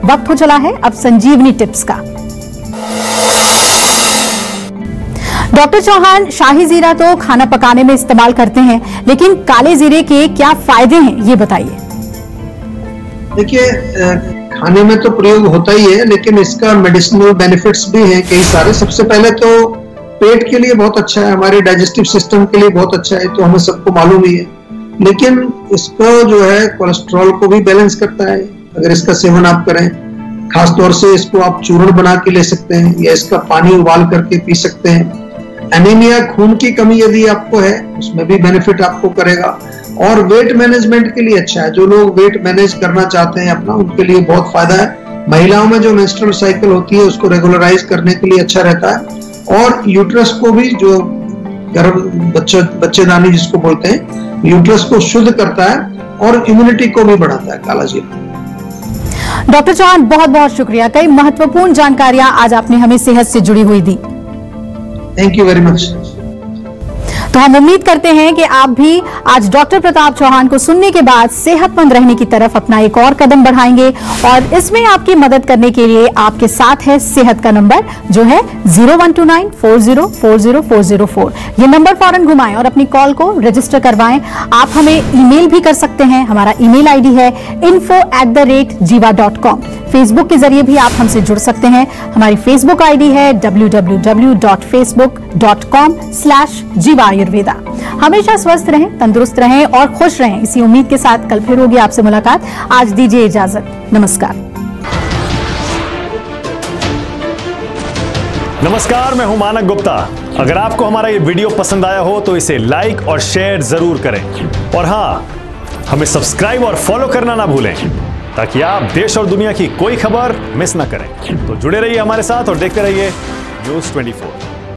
वक्त हो चला है अब संजीवनी टिप्स का। डॉक्टर चौहान, शाही जीरा तो खाना पकाने में इस्तेमाल करते हैं, लेकिन काले जीरे के क्या फायदे हैं ये बताइए। देखिए, खाने में तो प्रयोग होता ही है, लेकिन इसका मेडिसिनल बेनिफिट्स भी हैं कई सारे। सबसे पहले तो पेट के लिए बहुत अच्छा है, हमारे डाइजेस्टिव सिस्टम के लिए बहुत अच्छा है, तो हमें सबको मालूम ही है। लेकिन इसको जो है कोलेस्ट्रॉल को भी बैलेंस करता है अगर इसका सेवन आप करें। खासतौर से इसको आप चूर्ण बना के ले सकते हैं या इसका पानी उबाल करके पी सकते हैं। एनीमिया, खून की कमी यदि आपको है, उसमें भी बेनिफिट आपको करेगा। और वेट मैनेजमेंट के लिए अच्छा है, जो लोग वेट मैनेज करना चाहते हैं अपना, उनके लिए बहुत फायदा है। महिलाओं में जो मेंस्ट्रुअल साइकिल होती है उसको रेगुलराइज करने के लिए अच्छा रहता है। और यूट्रस को भी, जो गर्भ बच्चेदानी जिसको बोलते हैं, यूट्रस को शुद्ध करता है और इम्यूनिटी को भी बढ़ाता है काला जीरा। डॉक्टर चौहान, बहुत बहुत शुक्रिया। कई महत्वपूर्ण जानकारियां आज आपने हमें सेहत से जुड़ी हुई दी। Thank you very much. तो हम उम्मीद करते हैं कि आप भी आज डॉक्टर प्रताप चौहान को सुनने के बाद सेहतमंद रहने की तरफ अपना एक और कदम बढ़ाएंगे। और इसमें आपकी मदद करने के लिए आपके साथ है सेहत का नंबर, जो है 0129404004। ये नंबर फौरन घुमाएं और अपनी कॉल को रजिस्टर करवाएं। आप हमें ईमेल भी कर सकते हैं। हमारा ईमेल आईडी है info@jiva.com। फेसबुक के जरिए भी आप हमसे जुड़ सकते हैं। हमारी फेसबुक आईडी है www.facebook.com/jiva आयुर्वेदा। हमेशा स्वस्थ रहें, तंदुरुस्त रहें और खुश रहें, इसी उम्मीद के साथ कल फिर होगी आपसे मुलाकात। आज दीजिए इजाजत, नमस्कार। नमस्कार, मैं हूं मानक गुप्ता। अगर आपको हमारा ये वीडियो पसंद आया हो तो इसे लाइक और शेयर जरूर करें। और हाँ, हमें सब्सक्राइब और फॉलो करना ना भूलें, ताकि आप देश और दुनिया की कोई खबर मिस ना करें। तो जुड़े रहिए हमारे साथ और देखते रहिए News 24।